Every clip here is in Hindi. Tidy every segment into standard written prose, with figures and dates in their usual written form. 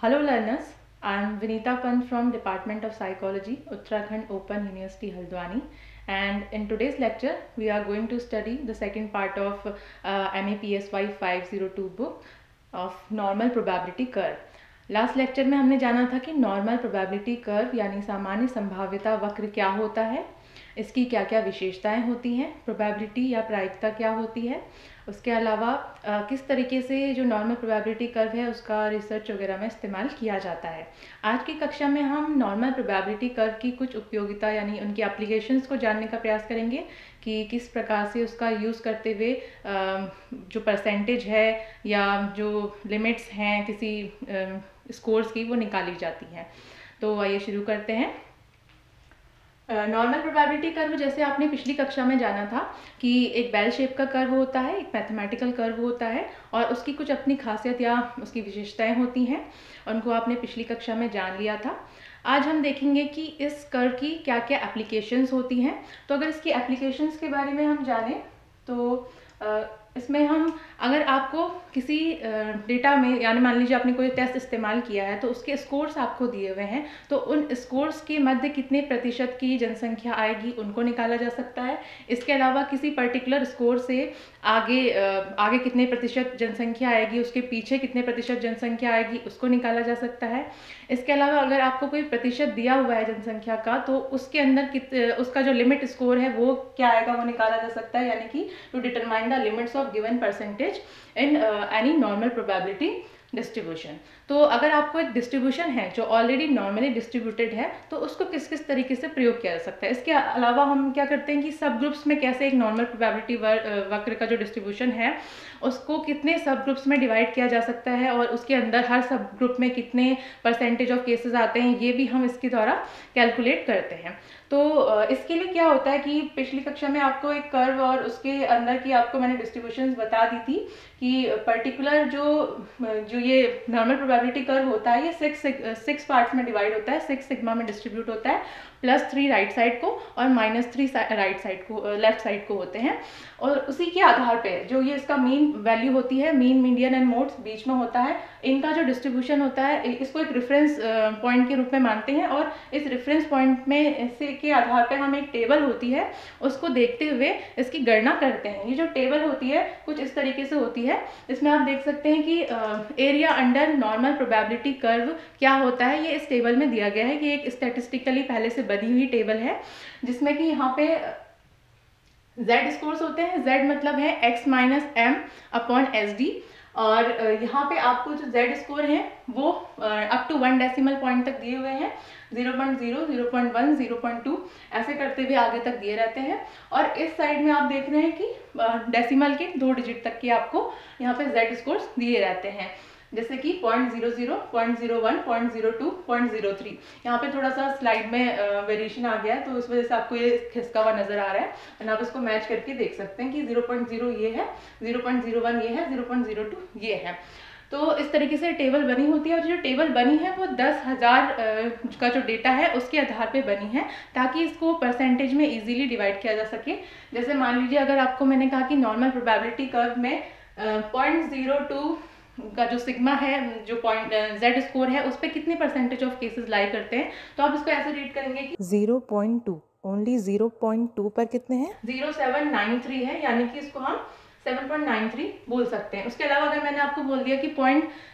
Hello learners, I am Vinita Pant from Department of Psychology, Uttarakhand Open University Haldwani, and in today's lecture we are going to study the second part of MAPSY 502 book of Normal Probability Curve. Last lecture में हमने जाना था कि नॉर्मल प्रोबेबिलिटी कर्व यानी सामान्य संभाव्यता वक्र क्या होता है, इसकी क्या क्या विशेषताएं होती हैं, प्रोबेबिलिटी या प्रायिकता क्या होती है, उसके अलावा किस तरीके से जो नॉर्मल प्रोबेबिलिटी कर्व है उसका रिसर्च वगैरह में इस्तेमाल किया जाता है। आज की कक्षा में हम नॉर्मल प्रोबेबिलिटी कर्व की कुछ उपयोगिता यानी उनकी एप्लीकेशंस को जानने का प्रयास करेंगे कि किस प्रकार से उसका यूज़ करते हुए जो परसेंटेज है या जो लिमिट्स हैं किसी स्कोर्स की वो निकाली जाती हैं। तो आइए शुरू करते हैं। नॉर्मल प्रोबेबिलिटी कर्व जैसे आपने पिछली कक्षा में जाना था कि एक बेल शेप का कर्व होता है, एक मैथमेटिकल कर्व होता है और उसकी कुछ अपनी खासियत या उसकी विशेषताएं होती हैं, उनको आपने पिछली कक्षा में जान लिया था। आज हम देखेंगे कि इस कर्व की क्या क्या एप्लीकेशंस होती हैं। तो अगर इसकी एप्लीकेशंस के बारे में हम जानें तो इसमें हम अगर आपको किसी डेटा में यानी मान लीजिए आपने कोई टेस्ट इस्तेमाल किया है तो उसके स्कोर्स आपको दिए हुए हैं, तो उन स्कोर्स के मध्य कितने प्रतिशत की जनसंख्या आएगी उनको निकाला जा सकता है। इसके अलावा किसी पर्टिकुलर स्कोर से आगे कितने प्रतिशत जनसंख्या आएगी, उसके पीछे कितने प्रतिशत जनसंख्या आएगी उसको निकाला जा सकता है। इसके अलावा अगर आपको कोई प्रतिशत दिया हुआ है जनसंख्या का तो उसके अंदर उसका जो लिमिट स्कोर है वो क्या आएगा वो निकाला जा सकता है, यानी कि to determine the limits of given percentage in any normal probability distribution. तो अगर आपको एक डिस्ट्रीब्यूशन है जो ऑलरेडी नॉर्मली डिस्ट्रीब्यूटेड है तो उसको किस किस तरीके से प्रयोग किया जा सकता है। इसके अलावा हम क्या करते हैं कि सब ग्रुप्स में कैसे एक नॉर्मल प्रोबेबिलिटी वक्र का जो डिस्ट्रीब्यूशन है उसको कितने सब ग्रुप्स में डिवाइड किया जा सकता है और उसके अंदर हर सब ग्रुप में कितने परसेंटेज ऑफ केसेस आते हैं ये भी हम इसके द्वारा कैलकुलेट करते हैं। तो इसके लिए क्या होता है कि पिछली कक्षा में आपको एक कर्व और उसके अंदर की आपको मैंने डिस्ट्रीब्यूशंस बता दी थी कि पर्टिकुलर जो ये नॉर्मल प्रोबेबिलिटी कर्व होता है ये सिक्स पार्ट्स में डिवाइड होता है, 6 सिग्मा में डिस्ट्रीब्यूट होता है, +3 राइट साइड को और -3 राइट साइड को लेफ्ट साइड को होते हैं। और उसी के आधार पे जो ये इसका मीन वैल्यू होती है, मीन मीडियन एंड मोड्स बीच में होता है, इनका जो डिस्ट्रीब्यूशन होता है इसको एक रेफरेंस पॉइंट के रूप में मानते हैं और इस रेफरेंस पॉइंट में से के आधार पे हम एक टेबल होती है उसको देखते हुए इसकी गणना करते हैं। ये जो टेबल होती है कुछ इस तरीके से होती है, इसमें आप देख सकते हैं कि area under normal probability curve क्या होता है ये इस टेबल में दिया गया है कि एक स्टैटिस्टिकली पहले से बनी हुई टेबल है जिसमें कि यहाँ पे Z स्कोर्स होते हैं। Z मतलब है x - m/SD और यहाँ पे आपको जो Z स्कोर है वो अप टू 1 डेसिमल पॉइंट तक दिए हुए हैं, 0.0, 0.1, 0.2 ऐसे करते हुए आगे तक दिए रहते हैं। और इस साइड में आप देख रहे हैं कि डेसिमल के 2 डिजिट तक के आपको यहाँ पे Z स्कोर्स दिए रहते हैं, जैसे कि 0.00, 0.01, 0.02, 0.03। यहाँ पे थोड़ा सा स्लाइड में वेरिएशन आ गया है तो इस वजह से आपको ये खिसका हुआ नजर आ रहा है और आप इसको मैच करके देख सकते हैं कि 0.0 ये है, 0.01 ये है, 0.02 ये है। तो इस तरीके से टेबल बनी होती है और जो टेबल बनी है वो 10,000 का जो डेटा है उसके आधार पे बनी है ताकि इसको परसेंटेज में इजीली डिवाइड किया जा सके। जैसे मान लीजिए अगर आपको मैंने कहा कि नॉर्मल प्रोबेबिलिटी कर्व में 0.02 का जो सिग्मा है, जो पॉइंट Z स्कोर है उस पर कितने परसेंटेज ऑफ केसेस लाई करते हैं, तो आप इसको ऐसे रीड करेंगे कि 0.2 ओनली 0.2 पर कितने हैं? 0793 है, यानी कि इसको हम 7.93 बोल सकते हैं। उसके अलावा अगर मैंने आपको बोल दिया कि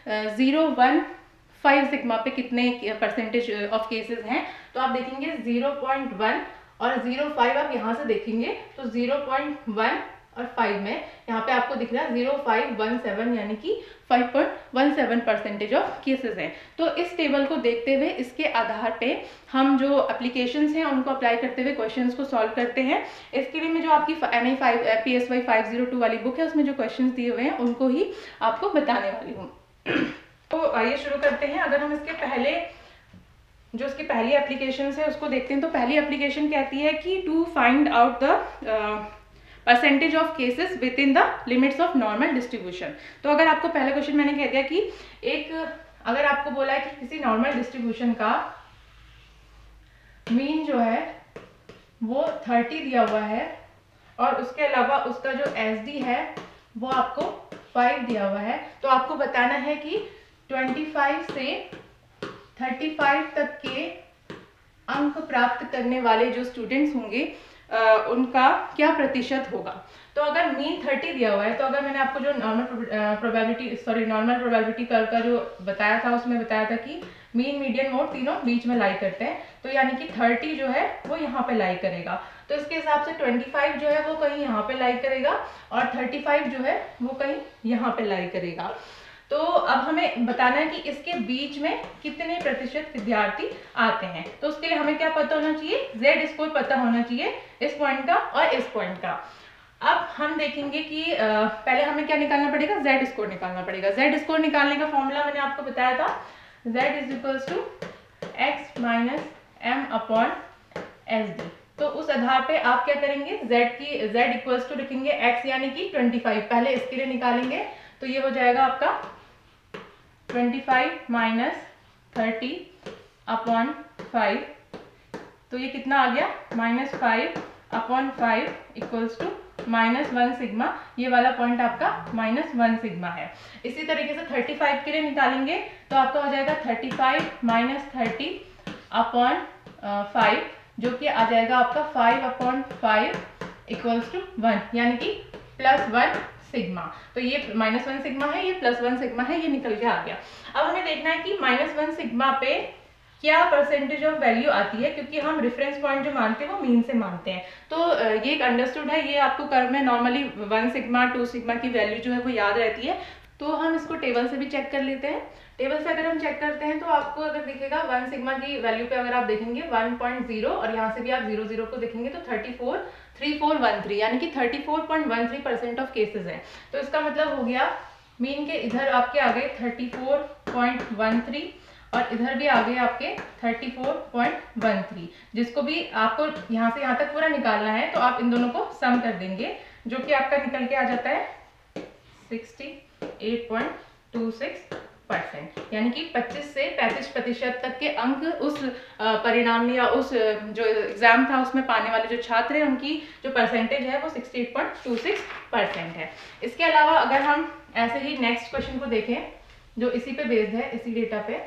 0.015 सिग्मा पे कितने परसेंटेज ऑफ केसेस हैं तो आप देखेंगे 0.1 और 0.5 आप यहाँ से देखेंगे तो 0.1 और 5 में यहाँ पे आपको दिख रहा है 0.517 यानी कि 5.17 परसेंटेज ऑफ केसेस हैं। तो इस टेबल को देखते हुए इसके आधार पे हम जो एप्लीकेशंस हैं उनको अप्लाई करते हुए क्वेश्चंस को सॉल्व करते हैं। इसके लिए मैं जो आपकी MAPSY 502 वाली बुक है उसमें जो क्वेश्चंस दिए हुए हैं उनको ही आपको बताने वाली हूँ। तो आइए शुरू करते हैं। अगर हम इसके पहले जो इसकी पहली एप्लीकेशन है उसको देखते हैं तो पहली एप्लीकेशन कहती है कि to find out the percentage of cases within the limits of normal distribution. तो अगर आपको पहला क्वेश्चन मैंने कह दिया कि अगर आपको बोला है कि किसी नॉर्मल डिस्ट्रीब्यूशन का मीन जो है वो 30 दिया हुआ है और उसके अलावा उसका जो SD है वो आपको 5 दिया हुआ है, तो आपको बताना है कि 25 से 35 तक के अंक प्राप्त करने वाले जो स्टूडेंट्स होंगे उनका क्या प्रतिशत होगा। तो अगर मीन 30 दिया हुआ है, तो अगर मैंने आपको जो नॉर्मल प्रोबेबिलिटी कर्व का जो बताया था, उसमें बताया था कि मीन, मीडियन, मोड तीनों बीच में लाई करते हैं, तो यानी कि 30 जो है वो यहाँ पे लाई करेगा। तो इसके हिसाब से 25 जो है वो कहीं यहाँ पे लाई करेगा और 35 जो है वो कहीं यहाँ पे लाई करेगा। तो अब हमें बताना है कि इसके बीच में कितने प्रतिशत विद्यार्थी आते हैं। तो उसके लिए हमें क्या पता होना चाहिए, जेड स्कोर पता होना चाहिए इस पॉइंट का और इस पॉइंट का। अब हम देखेंगे कि पहले हमें क्या निकालना पड़ेगा, जेड स्कोर निकालना पड़ेगा। जेड स्कोर निकालने का फॉर्मूला मैंने आपको बताया था, z is equals to x minus M upon S D. तो उस आधार पे आप क्या करेंगे, z इक्वल्स टू लिखेंगे x यानी कि 25, पहले इसके लिए निकालेंगे। तो ये हो जाएगा आपका 25 माइनस 30 अपॉन 5, तो ये कितना आ गया, -5 अपॉन 5 इक्वल्स टू -1 सिग्मा। ये वाला पॉइंट आपका -1 सिग्मा है। इसी तरीके से 35 के लिए निकालेंगे तो आपका हो जाएगा 35 माइनस 30 अपॉन 5, जो कि आ जाएगा आपका 5 अपॉन 5 इक्वल्स टू 1, यानी कि +1 सिग्मा। तो ये -1 सिग्मा है, ये +1 सिग्मा है, ये निकल के आ गया। अब हमें देखना है कि -1 सिग्मा पे क्या परसेंटेज ऑफ वैल्यू आती है, क्योंकि हम रेफरेंस पॉइंट जो मानते हैं वो मीन से मानते हैं। तो ये एक अंडरस्टूड है, ये आपको कर्व में नॉर्मली 1 सिग्मा 2 सिग्मा की वैल्यू जो है वो याद रहती है। तो हम इसको टेबल से भी चेक कर लेते हैं। टेबल से अगर हम चेक करते हैं तो आपको अगर दिखेगा 1 सिग्मा की वैल्यू पे अगर आप देखेंगे 1.0 और यहाँ से भी आप 0.0 को देखेंगे तो 3413, यानी कि 34.13% ऑफ केसेस है। तो इसका मतलब हो गया मीन के इधर आपके आ गए 34.13 और इधर भी आ गए आपके 34.13। जिसको भी आपको यहाँ से यहाँ तक पूरा निकालना है तो आप इन दोनों को सम कर देंगे, जो कि आपका निकल के आ जाता है 68.26%, यानी कि 25 से 35% तक के अंक उस परिणाम या उस जो एग्जाम था उसमें पाने वाले जो छात्र हैं उनकी जो परसेंटेज है वो 68.26% है। इसके अलावा अगर हम ऐसे ही नेक्स्ट क्वेश्चन को देखें जो इसी पे बेस्ड है, इसी डेटा पे,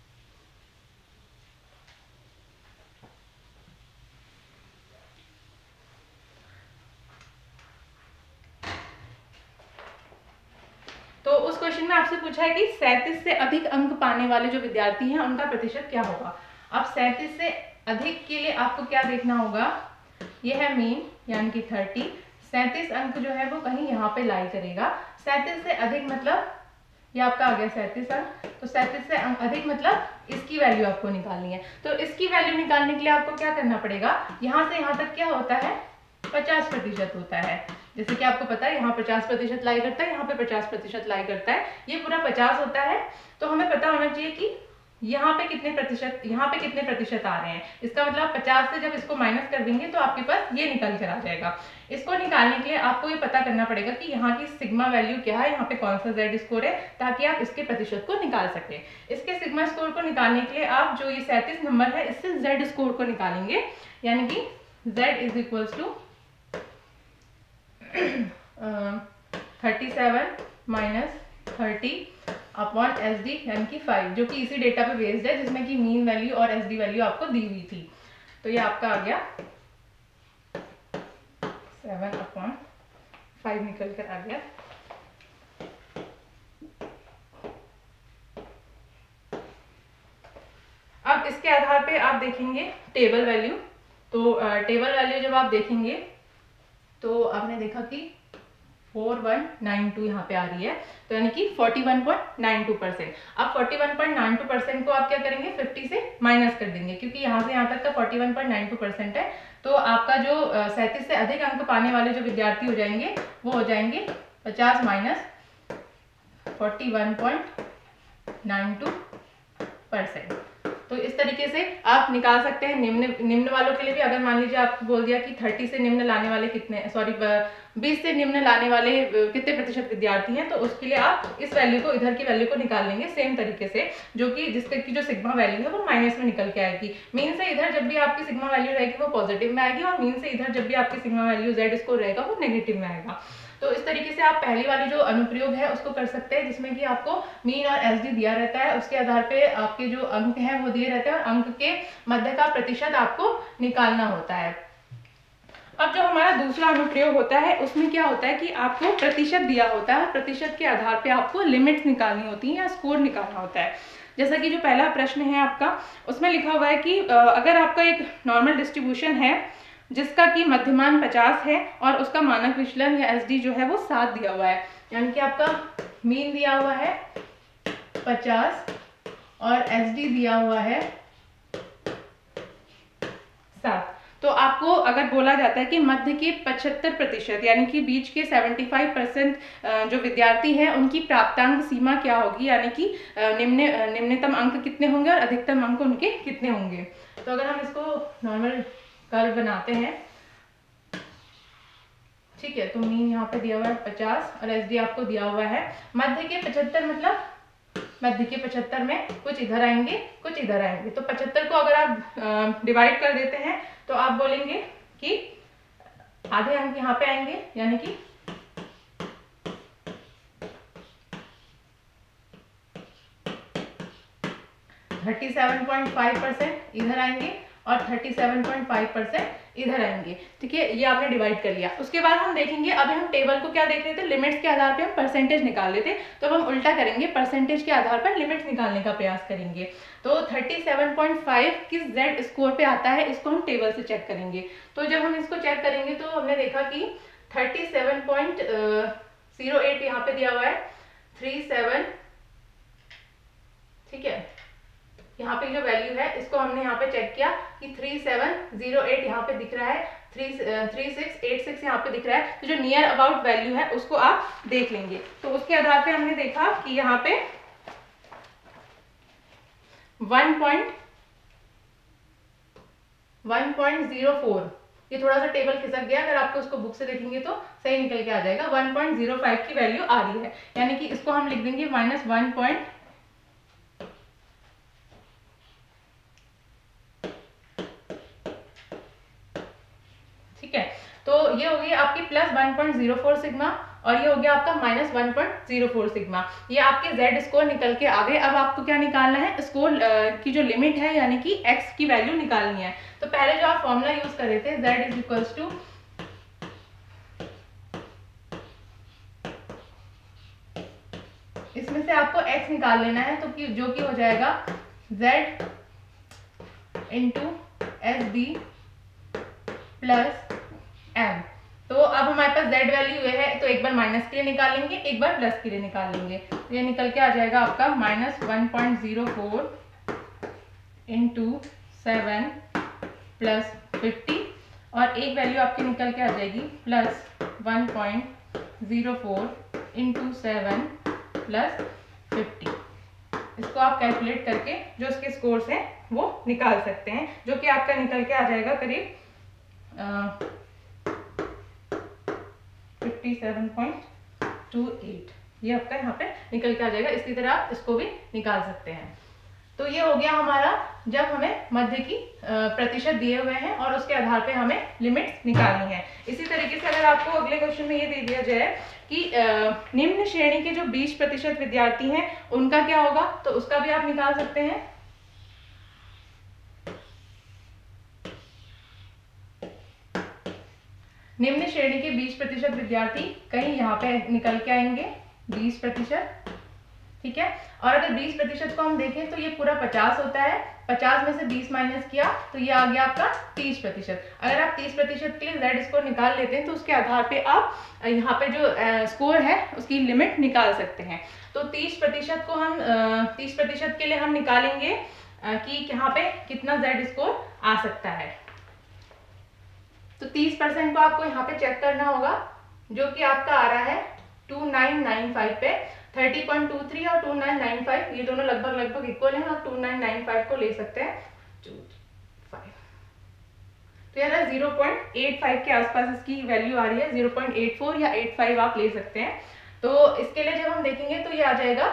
तो उस क्वेश्चन में आपसे पूछा है कि 37 से अधिक अंक पाने वाले जो विद्यार्थी हैं उनका प्रतिशत क्या होगा। अब 37 से अधिक के लिए आपको क्या देखना होगा, यह है मीन यानी कि 30, 37 अंक जो है वो कहीं यहाँ पे लाई करेगा। 37 से अधिक मतलब ये आपका आ गया 37 अंक, तो 37 से अधिक मतलब इसकी वैल्यू आपको निकालनी है। तो इसकी वैल्यू निकालने के लिए आपको क्या करना पड़ेगा, यहाँ से यहाँ तक क्या होता है 50% होता है। जैसे कि आपको पता है यहाँ 50% लाई करता है, यहाँ पे 50% लाई करता है, ये पूरा 50 होता है। तो हमें पता होना चाहिए कि यहाँ पे कितने प्रतिशत आ रहे हैं। इसका मतलब 50 से जब इसको माइनस कर देंगे तो आपके पास ये निकल कर आ जाएगा। इसको निकालने के लिए आपको ये पता करना पड़ेगा कि यहाँ की सिग्मा वैल्यू क्या है, यहाँ पे कौन सा जेड स्कोर है, ताकि आप इसके प्रतिशत को निकाल सकें। इसके सिग्मा स्कोर को निकालने के लिए आप जो ये 37 नंबर है इससे जेड स्कोर को निकालेंगे, यानी कि z is equals to 37 minus 30 upon S D यानी कि 5, जो कि इसी डेटा पे बेस्ड है जिसमें कि मीन वैल्यू और एस डी वैल्यू आपको दी हुई थी। तो ये आपका आ गया 7 अपॉन 5 निकल कर आ गया। अब इसके आधार पे आप देखेंगे टेबल वैल्यू। तो टेबल वैल्यू जब आप देखेंगे तो आपने देखा कि 4192 यहाँ पे आ रही है, तो यानी कि 41.92%। अब 41.92% को आप क्या करेंगे 50 से माइनस कर देंगे, क्योंकि यहाँ से यहाँ तक का 41.92% है। तो आपका जो 37 से अधिक अंक पाने वाले जो विद्यार्थी हो जाएंगे वो हो जाएंगे 50 माइनस 41.92%। तो इस तरीके से आप निकाल सकते हैं। निम्न वालों के लिए भी अगर मान लीजिए आपको बोल दिया कि 30 से निम्न लाने वाले कितने, 20 से निम्न लाने वाले कितने प्रतिशत विद्यार्थी हैं, तो उसके लिए आप इस वैल्यू को, इधर की वैल्यू को निकाल लेंगे सेम तरीके से, जो कि जिससे की जो सिग्मा वैल्यू है वो माइनस में निकल के आएगी। मीन से इधर जब भी आपकी सिग्मा वैल्यू रहेगी वो पॉजिटिव में आएगी, और मीन से इधर जब भी आपकी सिग्मा वैल्यू जेड स्कोर रहेगा वो नेगेटिव में आएगा। तो इस तरीके से आप पहली वाली जो अनुप्रयोग है उसको कर सकते हैं, जिसमें कि आपको मीन और एसडी दिया रहता है, उसके आधार पे आपके जो अंक हैं वो दिए रहते हैं, और अंक के मध्य का प्रतिशत आपको निकालना होता है। अब जो हमारा दूसरा अनुप्रयोग होता है उसमें क्या होता है कि आपको प्रतिशत दिया होता है, प्रतिशत के आधार पे आपको लिमिट्स निकालनी होती है या स्कोर निकालना होता है। जैसा कि जो पहला प्रश्न है आपका, उसमें लिखा हुआ है कि अगर आपका एक नॉर्मल डिस्ट्रीब्यूशन है जिसका कि मध्यमान 50 है और उसका मानक विचलन या एसडी जो है वो 7 दिया हुआ है, यानी कि आपका मीन दिया हुआ है 50 और एसडी दिया हुआ है 7। तो आपको अगर बोला जाता है कि मध्य के 75% यानी कि बीच के 75% जो विद्यार्थी हैं उनकी प्राप्तांक सीमा क्या होगी, यानी कि निम्नतम अंक कितने होंगे और अधिकतम अंक उनके कितने होंगे। तो अगर हम इसको नॉर्मल कर्व बनाते हैं, ठीक है, तो मीन यहाँ पे दिया हुआ है 50 और एसडी आपको दिया हुआ है मध्य के 75, मतलब मध्य के 75 में कुछ इधर आएंगे कुछ इधर आएंगे। तो 75 को अगर आप डिवाइड कर देते हैं तो आप बोलेंगे कि आधे अंक यहाँ पे आएंगे, यानी कि 37.5% इधर आएंगे और 37.5% इधर आएंगे। ठीक है, ये आपने डिवाइड कर लिया। उसके बाद हम देखेंगे, अभी हम टेबल को क्या देख रहे थे, लिमिट्स के आधार पे हम परसेंटेज निकाल लेते, तो अब हम उल्टा करेंगे, परसेंटेज के आधार पर लिमिट्स निकालने का प्रयास करेंगे। तो 37.5 किस जेड स्कोर पे आता है, इसको हम टेबल से चेक करेंगे। तो जब हम इसको चेक करेंगे तो हमने देखा कि 37.08 यहाँ पे दिया हुआ है, 37, ठीक है, यहाँ पे जो वैल्यू है इसको हमने यहाँ पे चेक किया कि 3708 यहाँ पे दिख रहा है, 3686 यहाँ पे दिख रहा है। तो जो नियर अबाउट वैल्यू है उसको आप देख लेंगे। तो उसके आधार पे हमने देखा कि यहाँ पे 1.04, ये थोड़ा सा टेबल खिसक गया, अगर आपको उसको बुक से देखेंगे तो सही निकल के आ जाएगा। 1.05 की वैल्यू आ रही है, यानी कि इसको हम लिख देंगे -1. ठीक है, तो ये हो गई आपकी +1.04 सिग्मा और ये हो गया आपका -1.04 सिग्मा। ये आपके Z स्कोर निकल के आ गए। अब आपको क्या निकालना है, स्कोर की जो लिमिट है यानी कि x की वैल्यू निकालनी है। तो पहले जो आप फॉर्मूला यूज कर रहे थे Z = इसमें से आपको x निकाल लेना है, तो जो कि हो जाएगा Z × SD + M। तो अब हमारे पास Z वैल्यू ये है, तो एक बार माइनस के लिए निकाल लेंगे, एक बार प्लस के लिए निकाल लेंगे। तो ये निकल के आ जाएगा आपका -1.04 × 7 + 50 और एक वैल्यू आपकी निकल के आ जाएगी +1.04 × 7 + 50। इसको आप कैलकुलेट करके जो इसके स्कोर्स हैं वो निकाल सकते हैं, जो कि आपका निकल के आ जाएगा करीब 57.28। ये आपका यहाँ पे निकल के आ जाएगा। इसी तरह आप इसको भी निकाल सकते हैं। तो ये हो गया हमारा, जब हमें मध्य की प्रतिशत दिए हुए हैं और उसके आधार पे हमें लिमिट्स निकालनी है। इसी तरीके से अगर आपको अगले क्वेश्चन में ये दे दिया जाए कि निम्न श्रेणी के जो 20% विद्यार्थी हैं उनका क्या होगा, तो उसका भी आप निकाल सकते हैं। निम्न श्रेणी के 20% विद्यार्थी कहीं यहाँ पे निकल के आएंगे 20%, ठीक है। और अगर 20% को हम देखें तो ये पूरा 50 होता है, 50 में से 20 माइनस किया तो ये आ गया आपका 30%। अगर आप 30% के लिए Z स्कोर निकाल लेते हैं तो उसके आधार पे आप यहाँ पे जो स्कोर है उसकी लिमिट निकाल सकते हैं। तो 30% को हम 30% के लिए हम निकालेंगे कि यहाँ पे कितना Z स्कोर आ सकता है। तो 30% को आपको यहाँ पे चेक करना होगा, जो कि आपका आ रहा है 2995 पे। 30.23 और 2995 ये दोनों लगभग इक्वल हैं, आप 2995 को ले सकते हैं 25। तो यार 0.85 के आसपास इसकी वैल्यू आ रही है, 0.84 या 85 आप ले सकते हैं। तो इसके लिए जब हम देखेंगे तो ये आ जाएगा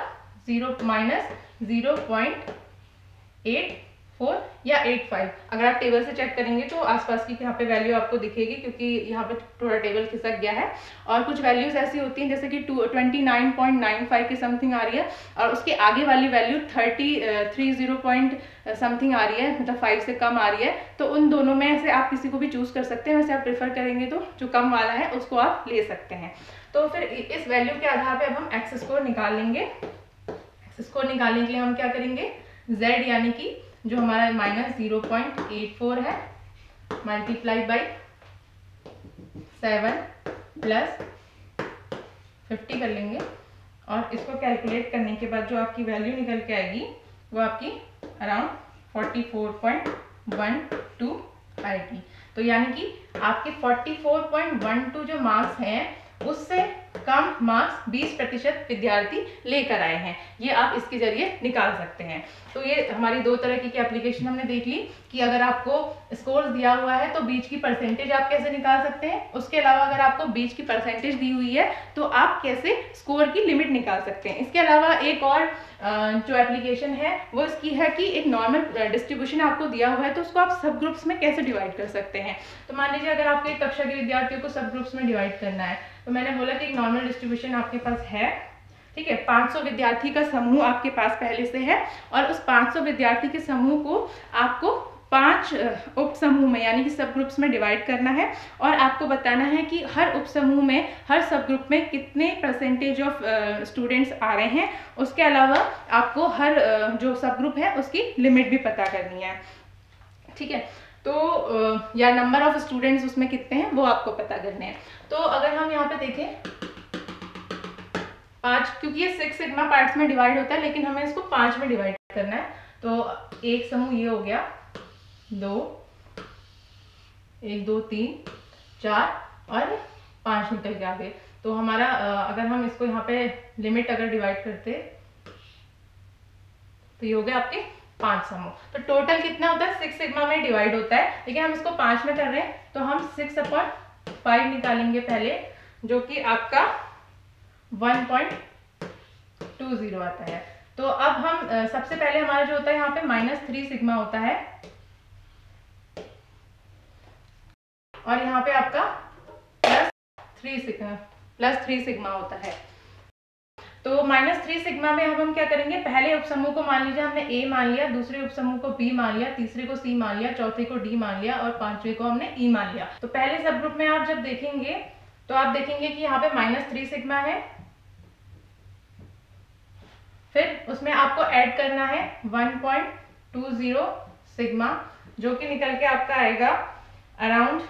0.84 या 85। अगर आप टेबल से चेक करेंगे तो आसपास की यहाँ पे वैल्यू आपको दिखेगी, क्योंकि यहाँ पे थोड़ा टेबल खिसक गया है। और कुछ वैल्यूज ऐसी होती हैं जैसे कि 29.95 के समथिंग आ रही है, और उसके आगे वाली वैल्यू 30 पॉइंट समथिंग आ रही है, मतलब 5 से कम आ रही है। तो उन दोनों में से आप किसी को भी चूज कर सकते हैं। वैसे आप प्रेफर करेंगे तो जो कम वाला है उसको आप ले सकते हैं। तो फिर इस वैल्यू के आधार पे अब हम एक्स स्कोर निकाल लेंगे। एक्स स्कोर निकालने के लिए हम क्या करेंगे, z यानी कि जो हमारा -0.84 है मल्टीप्लाई बाई 7 प्लस 50 कर लेंगे, और इसको कैलकुलेट करने के बाद जो आपकी वैल्यू निकल के आएगी वो आपकी अराउंड 44.12 आएगी। तो यानी कि आपके 44.12 जो मार्क्स हैं उससे कम मार्क्स 20% विद्यार्थी लेकर आए हैं। ये आप इसके जरिए निकाल सकते हैं। तो ये हमारी दो तरह की एप्लीकेशन हमने देख ली कि अगर आपको स्कोर दिया हुआ है तो बीच की परसेंटेज आप कैसे निकाल सकते हैं। उसके अलावा अगर आपको बीच की परसेंटेज दी हुई है तो आप कैसे स्कोर की लिमिट निकाल सकते हैं। इसके अलावा एक और जो एप्लीकेशन है वो इसकी है कि एक नॉर्मल डिस्ट्रीब्यूशन आपको दिया हुआ है तो उसको आप सब ग्रुप्स में कैसे डिवाइड कर सकते हैं। तो मान लीजिए अगर आपको एक कक्षा के विद्यार्थियों को सब ग्रुप्स में डिवाइड करना है, तो मैंने बोला कि एक नॉर्मल डिस्ट्रीब्यूशन आपके पास है, ठीक है। 500 विद्यार्थी का समूह आपके पास पहले से है, और उस 500 विद्यार्थी के समूह को आपको 5 उप समूह में यानी कि सब ग्रुप्स में डिवाइड करना है, और आपको बताना है कि हर उप समूह में, हर सब ग्रुप में कितने परसेंटेज ऑफ स्टूडेंट्स आ रहे हैं। उसके अलावा आपको हर जो सब ग्रुप है उसकी लिमिट भी पता करनी है, ठीक है। तो या नंबर ऑफ स्टूडेंट्स उसमें कितने हैं वो आपको पता करने हैं। तो अगर हम यहाँ पे देखें 5, क्योंकि ये 6 सिग्मा पार्ट्स में डिवाइड होता है, लेकिन हमें इसको 5 में डिवाइड करना है। तो एक समूह ये हो गया, 2, 1 2 3 4 और 5 निकल के आ गए। तो हमारा अगर हम इसको यहाँ पे लिमिट अगर डिवाइड करते तो ये हो गया आपके 5 समूह। तो टोटल कितना होता है, 6 सिग्मा में डिवाइड होता है, लेकिन हम इसको 5 में कर रहे हैं तो हम 6/5 निकालेंगे पहले, जो कि आपका 1.20 आता है। तो अब हम सबसे पहले हमारा जो होता है यहाँ पे -3 सिग्मा होता है, और यहाँ पे आपका +3 सिग्मा होता है। तो -3 सिग्मा में अब हम क्या करेंगे, पहले उपसमूह को मान लीजिए हमने A मान लिया, दूसरे उपसमूह को B मान लिया, तीसरे को C मान लिया, चौथे को D मान लिया, और पांचवे को हमने E मान लिया। तो पहले सब ग्रुप में आप जब देखेंगे तो आप देखेंगे कि यहाँ पे -3 सिग्मा है, फिर उसमें आपको ऐड करना है 1.20 सिग्मा, जो कि निकल के आपका आएगा अराउंड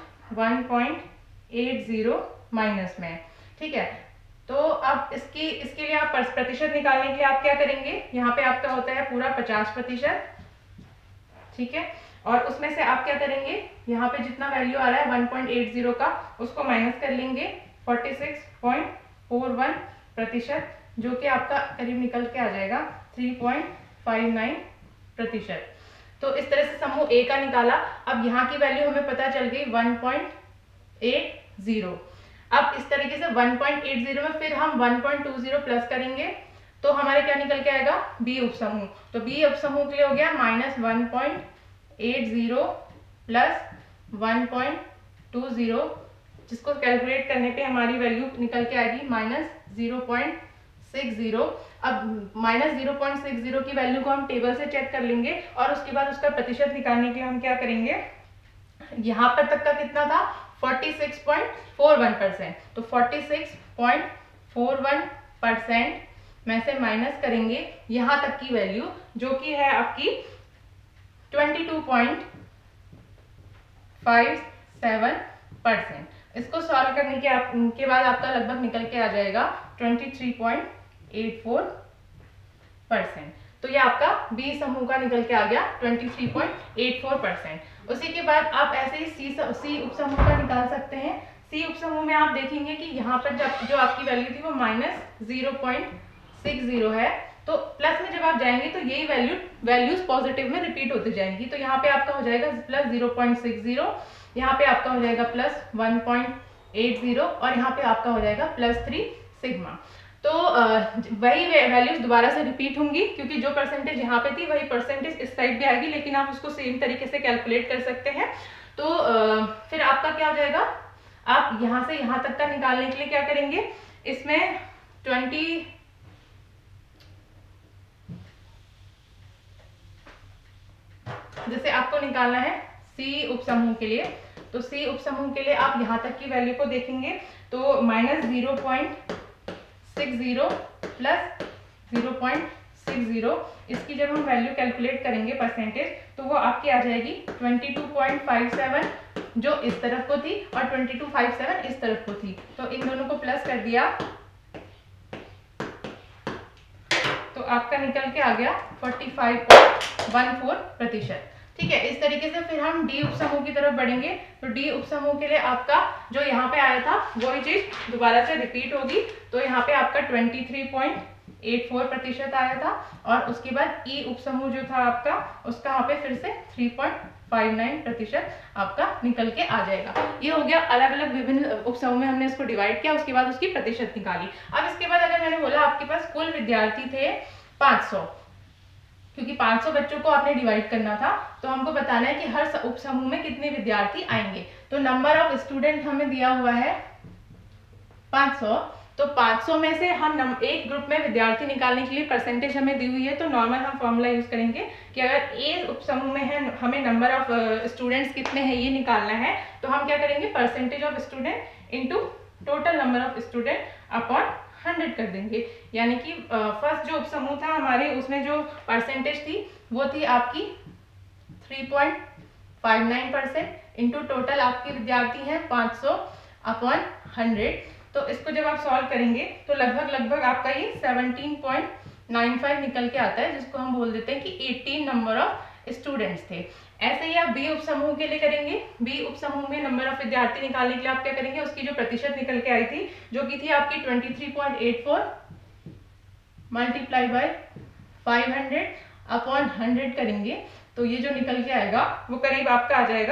1.80 माइनस में, ठीक है। तो अब इसके लिए आप प्रतिशत निकालने के लिए आप क्या करेंगे, यहाँ पे आपका होता है पूरा 50%, ठीक है। और उसमें से आप क्या करेंगे, यहाँ पे जितना वैल्यू आ रहा है 1.80 का, उसको माइनस कर लेंगे 46.41%, जो कि आपका करीब निकल के आ जाएगा 3.59%। तो इस तरह से समूह A का निकाला। अब यहाँ की वैल्यू हमें पता चल गई 1.80। अब इस तरीके से 1.80 में फिर हम 1.20 प्लस करेंगे तो हमारे क्या निकल के आएगा, B उपसमूह। तो B उपसमूह के लिए हो गया -1.80 प्लस 1.20, जिसको कैलकुलेट करने पे हमारी वैल्यू निकल के आएगी -0.60। अब -0.60 की वैल्यू को हम टेबल से चेक कर लेंगे, और उसके बाद उसका प्रतिशत निकालने के लिए हम क्या करेंगे, यहाँ पर तक का कितना था 46.41%। तो 46.41% में से माइनस करेंगे यहाँ तक की वैल्यू, जो कि है आपकी 22.57%। इसको सॉल्व करने के बाद आपका लगभग निकल के आ जाएगा 23.84%। तो ये आपका बी समूह का निकल के आ गया 23.84%। उसी के बाद आप ऐसे ही सी उपसमूह का निकाल सकते हैं। सी उपसमूह में आप देखेंगे कि यहाँ पर जो आपकी वैल्यू थी वो -0.60 है, तो प्लस में जब आप जाएंगे तो यही वैल्यूज पॉजिटिव में रिपीट होती जाएंगी। तो यहाँ पे आपका हो जाएगा +0.60 यहाँ पे आपका हो जाएगा +1.80 और यहाँ पे आपका हो जाएगा +3 सिग्मा। तो वही वैल्यूज दोबारा से रिपीट होंगी, क्योंकि जो परसेंटेज यहाँ पे थी वही परसेंटेज इस साइड भी आएगी, लेकिन आप उसको सेम तरीके से कैलकुलेट कर सकते हैं। तो फिर आपका क्या हो जाएगा, आप यहाँ से यहाँ तक का निकालने के लिए क्या करेंगे, इसमें 20 जैसे आपको निकालना है सी उप समूह के लिए, तो सी उप समूह के लिए आप यहाँ तक की वैल्यू को देखेंगे तो -0.60 प्लस 0.60, इसकी जब हम वैल्यू कैलकुलेट करेंगे परसेंटेज, तो वो आपकी आ जाएगी 22.57 जो इस तरफ को थी और 2257 इस तरफ को थी। तो इन दोनों को प्लस कर दिया तो आपका निकल के आ गया 45.14%। ठीक है, इस तरीके से फिर हम डी उपसमूह की तरफ बढ़ेंगे। तो डी उपसमूह के लिए आपका जो यहाँ पे आया था वही चीज दोबारा से रिपीट होगी। तो यहाँ पे आपका 23.84% आया था और उसके बाद ई उपसमूह जो था आपका उसका यहाँ पे फिर से 3.59% आपका निकल के आ जाएगा। ये हो गया अलग अलग विभिन्न उपसमूह में हमने इसको डिवाइड किया, उसके बाद उसकी प्रतिशत निकाली। अब इसके बाद अगर मैंने बोला आपके पास कुल विद्यार्थी थे 500, क्योंकि 500 बच्चों को आपने डिवाइड करना था, तो हमको बताना है कि हर उपसमूह में कितने विद्यार्थी आएंगे। तो नंबर ऑफ स्टूडेंट हमें दिया हुआ है 500, तो 500 में से हम एक ग्रुप में विद्यार्थी निकालने के लिए परसेंटेज हमें दी हुई है। तो नॉर्मल हम फॉर्मूला यूज करेंगे कि अगर ए उपसमूह में है हमें नंबर ऑफ स्टूडेंट्स कितने हैं ये निकालना है, तो हम क्या करेंगे, percentage of student into total number of student upon 100 कर देंगे। यानी कि फर्स्ट जो उपसमूह था हमारे उसमें जो परसेंटेज थी वो थी आपकी 3.59% इंटू टोटल आपके विद्यार्थी हैं 500 अपॉन 100। तो इसको जब आप सॉल्व करेंगे तो लगभग आपका ये 17.95 निकल के आता है, जिसको हम बोल देते हैं कि 18 नंबर ऑफ स्टूडेंट्स थे। ऐसे ही आप बी उपसमूह के लिए करेंगे। बी उपसमूह में नंबर ऑफ विद्यार्थी निकालने के लिए आप क्या करेंगे, उसकी जो प्रतिशत निकल के आई थी जो कि थी आपकी 23.84 मल्टीप्लाई बाय 500 अपॉन 100 करेंगे, तो ये जो निकल के आएगा वो करीब आपका आ जाएगा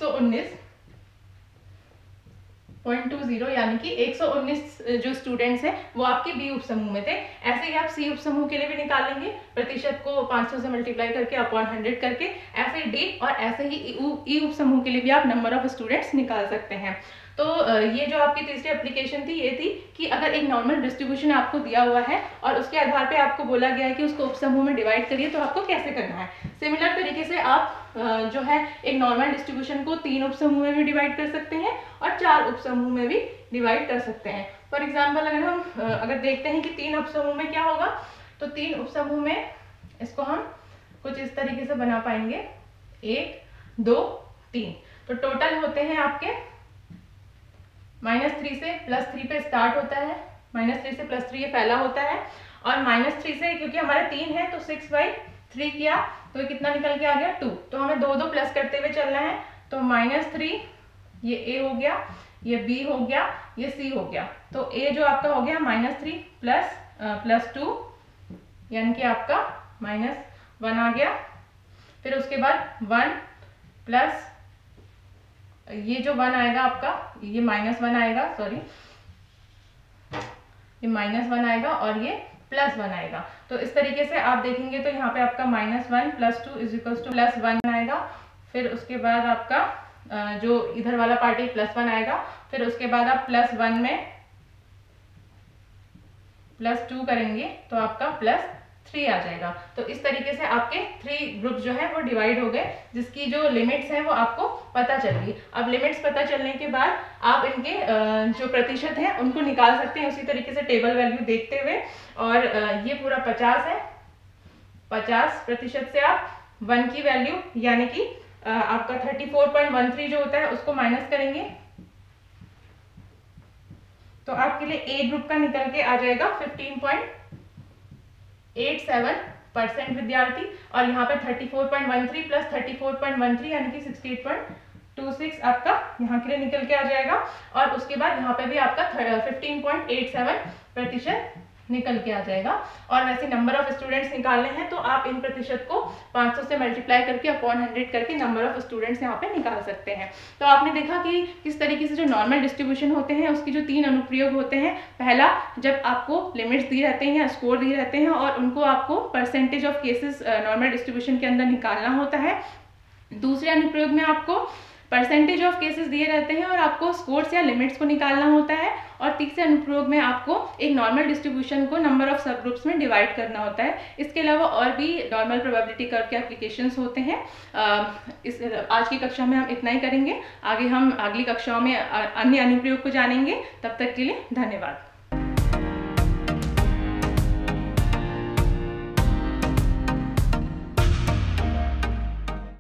119.20, यानी कि 119 जो स्टूडेंट्स हैं वो आपके बी उपसमूह में थे। ऐसे ही आप सी उपसमूह के लिए भी निकालेंगे, प्रतिशत को 500 से मल्टीप्लाई करके अपॉन 100 करके। ऐसे ही डी और ऐसे ही ई उपसमूह के लिए भी आप नंबर ऑफ स्टूडेंट्स निकाल सकते हैं। तो ये जो आपकी तीसरी एप्लीकेशन थी ये थी कि अगर एक नॉर्मल डिस्ट्रीब्यूशन आपको दिया हुआ है और उसके आधार पे आपको बोला गया है कि उसको उपसमूह में डिवाइड करिए, तो आपको कैसे करना है। सिमिलर तरीके से आप जो है एक नॉर्मल डिस्ट्रीब्यूशन को 3 उपसमूह में भी डिवाइड कर सकते हैं और 4 उपसमूह में भी डिवाइड कर सकते हैं। फॉर एग्जाम्पल अगर हम देखते हैं कि 3 उपसमूह में क्या होगा, तो 3 उपसमूह में इसको हम कुछ इस तरीके से बना पाएंगे, 1 2 3। तो टोटल होते हैं आपके -3 से +3 पे स्टार्ट होता है, -3 से +3 ये पहला होता है, और -3 से क्योंकि हमारे 3 है तो 6/3 किया तो कितना निकल के आ गया 2। तो हमें 2 2 प्लस करते हुए चलना है। तो -3 ये A हो गया, ये B हो गया, ये C हो गया। तो A जो आपका हो गया -3 प्लस 2 यानी कि आपका -1 आ गया। फिर उसके बाद 1 प्लस ये जो 1 आएगा आपका, ये -1 आएगा, सॉरी ये -1 आएगा और ये +1 आएगा। तो इस तरीके से आप देखेंगे तो यहाँ पे आपका -1 + 2 = +1 आएगा। फिर उसके बाद आपका जो इधर वाला पार्ट +1 आएगा। फिर उसके बाद आप +1 में +2 करेंगे तो आपका +3 आ जाएगा। तो इस तरीके से आपके 3 ग्रुप जो है वो डिवाइड हो गए, जिसकी जो लिमिट्स है वो आपको पता चल गई। अब लिमिट्स पता चलने के बाद आप इनके जो प्रतिशत हैं उनको निकाल सकते हैं उसी तरीके से टेबल वैल्यू देखते हुए। और ये पूरा 50 है, 50% से आप 1 की वैल्यू यानी कि आपका 34.13 जो होता है उसको माइनस करेंगे, तो आपके लिए ए ग्रुप का निकल के आ जाएगा 15.87% विद्यार्थी। और यहाँ पे 34.13 प्लस 34.13 यानी कि 68.26 आपका यहाँ के लिए निकल के आ जाएगा। और उसके बाद यहाँ पे भी आपका 15.87% निकल के आ जाएगा। और वैसे नंबर ऑफ स्टूडेंट्स निकालने हैं तो आप इन प्रतिशत को 500 से मल्टीप्लाई करके अपॉन 100 करके नंबर ऑफ स्टूडेंट्स यहाँ पे निकाल सकते हैं। तो आपने देखा कि किस तरीके से जो नॉर्मल डिस्ट्रीब्यूशन होते हैं उसकी जो 3 अनुप्रयोग होते हैं। पहला, जब आपको लिमिट्स दिए रहते हैं या स्कोर दिए रहते हैं और उनको आपको percentage of cases normal distribution के अंदर निकालना होता है। दूसरे अनुप्रयोग में आपको परसेंटेज ऑफ केसेस दिए रहते हैं और आपको स्कोर्स या लिमिट्स को निकालना होता है। और तीसरे अनुप्रयोग में आपको एक नॉर्मल डिस्ट्रीब्यूशन को नंबर ऑफ सब ग्रुप्स में डिवाइड करना होता है। इसके अलावा और भी नॉर्मल प्रोबेबिलिटी कर्व के एप्लीकेशंस होते हैं। आज की कक्षा में हम इतना ही करेंगे। आगे हम अगली कक्षाओं में अन्य अनुप्रयोग को जानेंगे। तब तक के लिए धन्यवाद।